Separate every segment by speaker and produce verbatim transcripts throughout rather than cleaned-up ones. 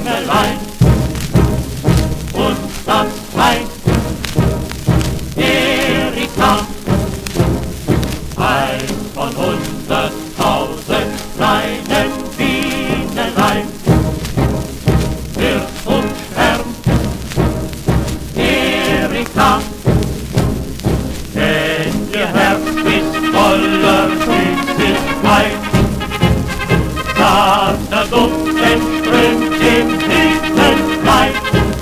Speaker 1: Bienelein. Und das heißt Erika, eins von hunderttausend kleinen Bienelein. Wird umschwärmt Erika, denn ihr Herz ist voller Süßigkeit. Zarter Duft entströmt im Blütenkleid.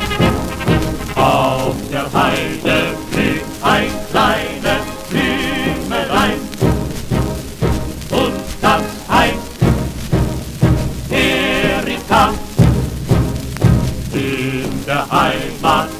Speaker 1: Auf der Heide blüht ein kleines Blümelein. Und das heißt Erika. In der Heimat